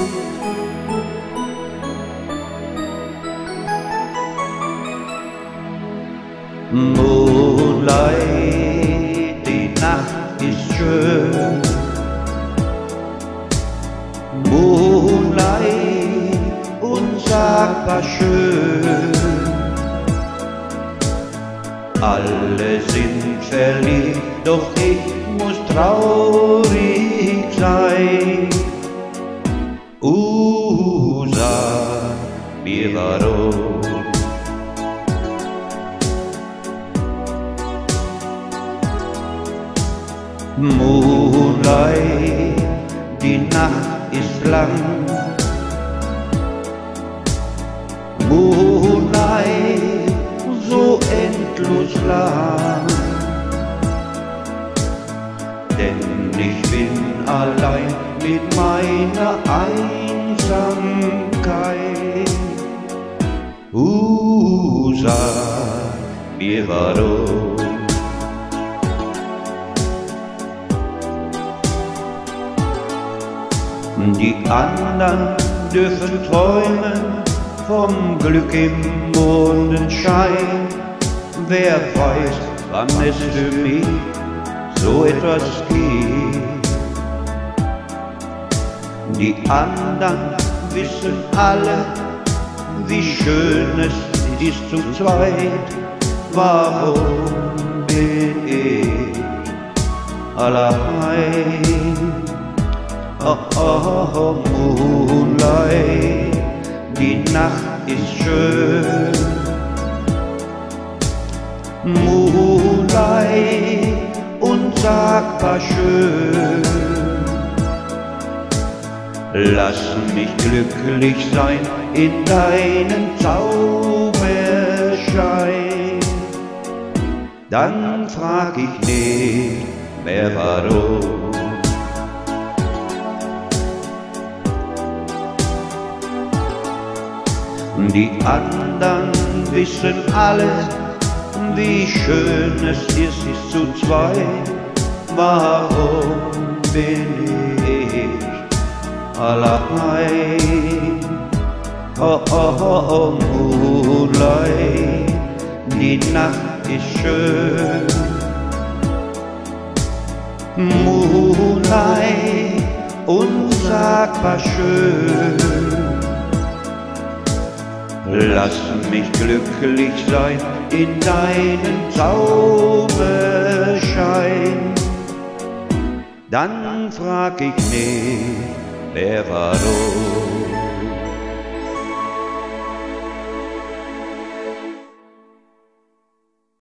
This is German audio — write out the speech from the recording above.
Moonlight, die Nacht ist schön. Moonlight, unsagbar schön. Alle sind verliebt, doch ich muss traurig sein. Sag mir warum. Moonlight, die Nacht ist lang. Moonlight, so endlos lang. Denn ich bin allein mit meiner Einsamkeit. Sag mir warum. Die anderen dürfen träumen vom Glück im Mondenschein. Wer weiß, wann es für mich so etwas gibt. Die anderen wissen alle, wie schön es ist zu zweit. Warum bin ich allein? Oh, Moonlight, die Nacht ist schön. Moonlight, unsagbar schön. Lass mich glücklich sein in deinem Zauberschein. Dann frag ich nicht mehr warum. Die anderen wissen alle, wie schön es ist zu zweit. Warum bin ich allein? Oh, Moonlight, die Nacht ist schön. Moonlight, unsagbar schön. Lass mich glücklich sein in deinem Zauberschein. Dann frag ich nicht mehr warum.